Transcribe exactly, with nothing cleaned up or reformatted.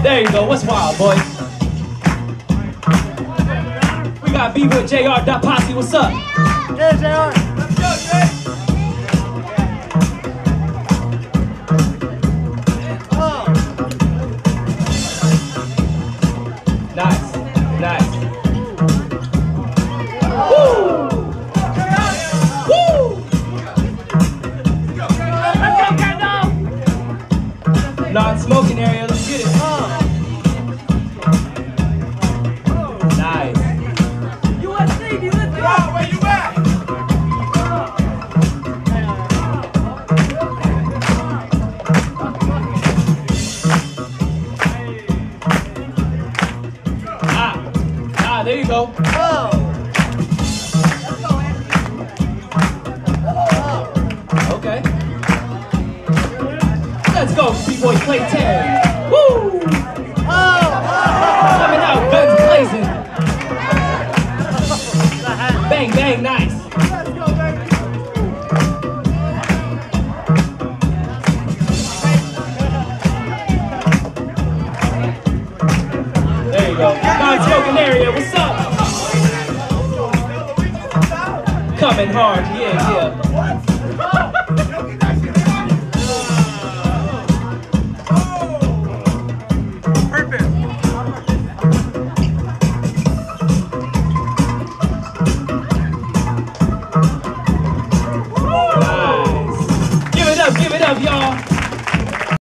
There you go. What's wild, boys? We got Beaver with J R. Posse. What's up? Yeah, J R. Let's go, Jay. Oh. Nice. Nice. Woo! Woo! Non-smoking area. Let's get it. Oh. Nice. U S C, let's go. Where you at? Ah. Ah, there you go. Oh. Okay. Let's go, B-Boy Play ten. Woo! Oh. Coming out, guns blazing. Bang, bang, nice. Let's go, baby. There you go. Non-smoking area, what's up? Coming hard, yeah, yeah.